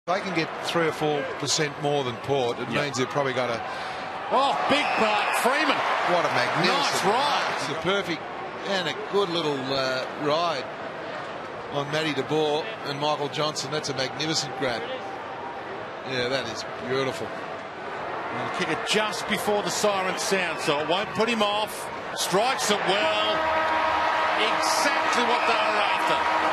They can get 3 or 4% more than Port. It means they've probably got a... Oh, big Freeman. What a magnificent... Nice ride. It's a perfect and a good little ride on Matty de Boer and Michael Johnson. That's a magnificent grab. Yeah, that is beautiful. He'll kick it just before the siren sounds, so it won't put him off. Strikes it well. Exactly what they were after.